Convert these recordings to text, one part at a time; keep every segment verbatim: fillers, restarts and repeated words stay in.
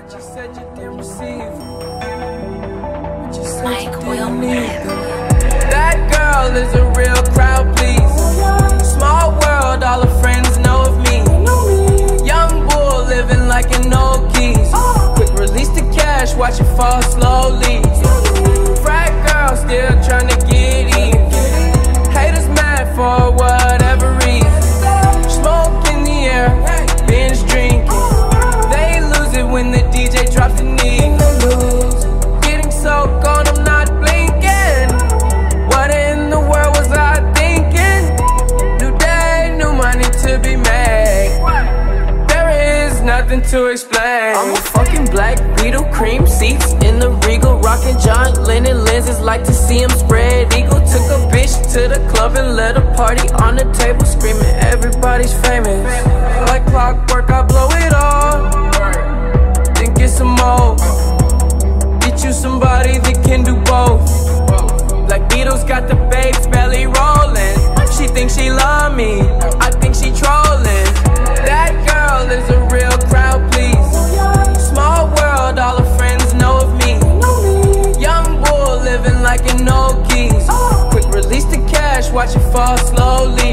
But you said you didn't receive. But you said you didn't need them. That girl is a real crowd, please. Small world, all her friends know of me. Young bull living like an old keys. Quick release the cash, watch it fall slowly. Frat girl still trying to get even. Haters mad for whatever reason. Smoke in the air, binge drinking. They lose it when the D J drops the knee. Getting so gone, I'm not blinking. What in the world was I thinking? New day, new money to be made. There is nothing to explain. I'm a fucking black Beetle, cream seats in the Regal, rocking John Lennon lenses, like to see him spread eagle. Took a bitch to the club and let a party on the table, screaming everybody's famous. Like clockwork, I blow it all, then get some more. Get you somebody that can do both. Black Beatles got the babes belly rolling. She thinks she love me, I think she trolling. That girl is a real crowd, please. Small world, all her friends know of me. Young bull living like an old keys. Quick release the cash, watch it fall slowly.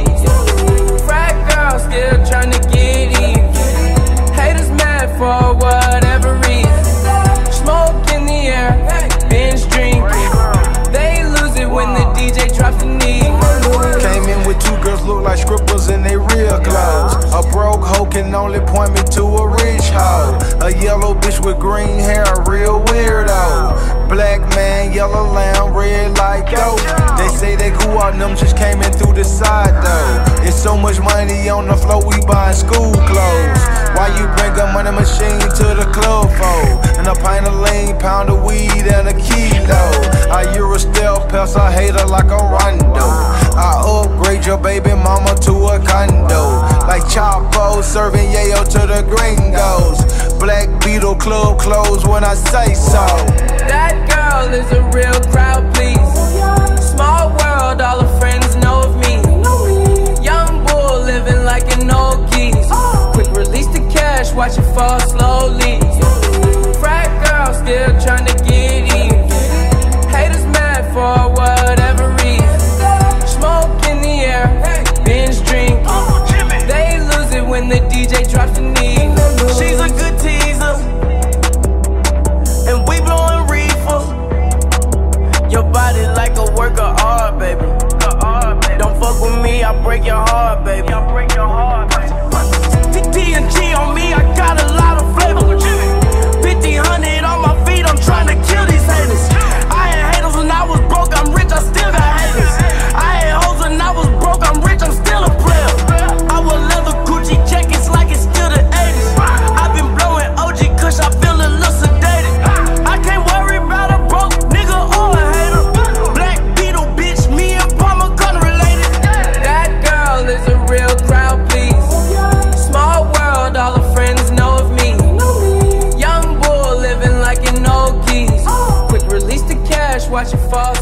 Frat girl still trying to get even. Haters mad for whatever reason. Smoke in the air, binge drinking. They lose it when the D J drops the knee. Came in with two girls look like strippers in they real clothes. A broke hoe can only point me to a rich hoe. A yellow bitch with green hair, a real weirdo. Black man, yellow lamb, red like dope. They say they cool out, them just came in through the side though. It's so much money on the floor, we buying school clothes. Why you bring a money machine to the club for? And a pint of lean, pound of weed, and a kilo. I Euro stealth pest, I hate her like a rondo. I upgrade your baby mama to a condo. Like Chapo serving yayo to the gringos. Black Beetle club closed when I say so. That girl is a real crowd, please. Small world, all her friends know of me. Young bull living like an old keys. Quick release the cash, watch it fall slowly. Frat girl still trying to get even. Haters mad for whatever reason. Smoke in the air, binge drinking. They lose it when the D J drops the knee. She's a good teaser, and we blowing reefer. Your body like a work of art, baby. Don't fuck with me, I break your heart, baby. T N G on me, I got a lot of flavor. fifteen hundred on my feet, I'm trying to kill these haters. I had haters when I was broke, I'm rich, I still got haters. I had hoes when I was broke, I'm rich, I'm still a player. I wear leather Gucci jackets like it's still the eighties. I've been blowing O G kush, I feel a little sedated. I can't worry about a broke nigga or a hater. Black Beetle bitch, me and Palmer gun related. That girl is a real crowd, please. Small world, all her friends know of me. Young bull living like an old keys. Quick release the cash, watch it fall